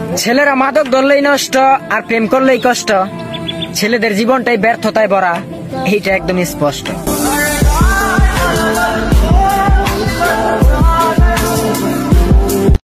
ছেলেরা মাদক ধরলেই নষ্ট আর প্রেম করলেই কষ্ট, ছেলেদের জীবনটাই ব্যর্থতায় ভরা, এইটা একদম স্পষ্ট।